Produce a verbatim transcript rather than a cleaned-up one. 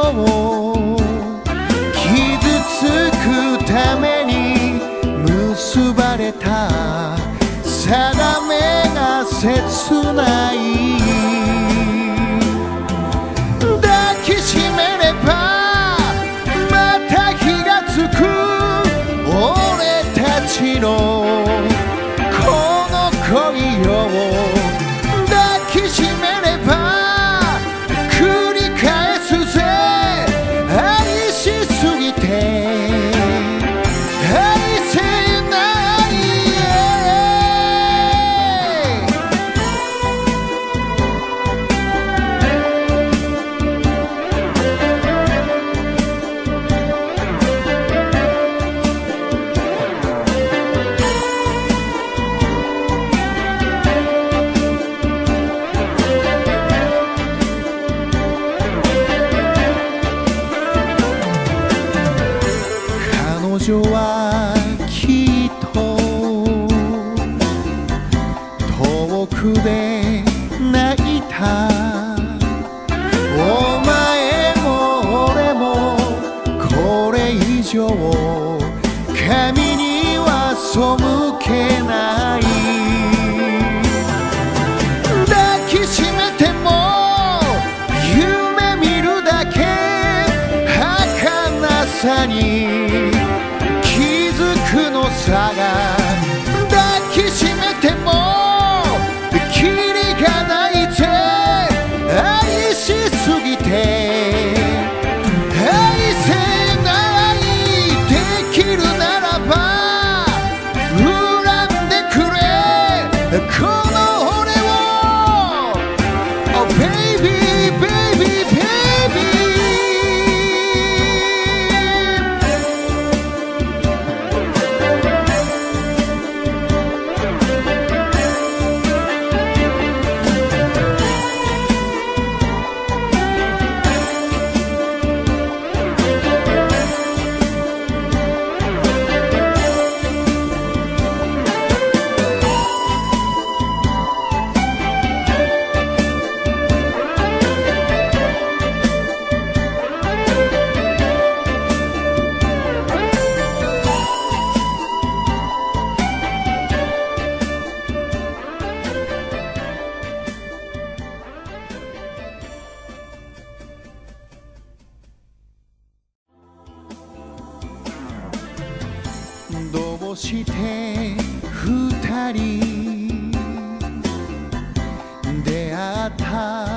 う傷つくために結ばれた定めが切ない抱きしめればまた火がつく俺たちのこの恋よ抱きしめれば繰り返すぜ愛しすぎて愛せない彼女はきっと遠くで泣いたお前も俺もこれ以上神には背けない抱きしめても夢見るだけ儚さに気づくのさが抱きしめてもキリがないぜ愛しすぎて愛せないできるならば恨んでくれこの俺を Oh baby baby babyどうして二人出会った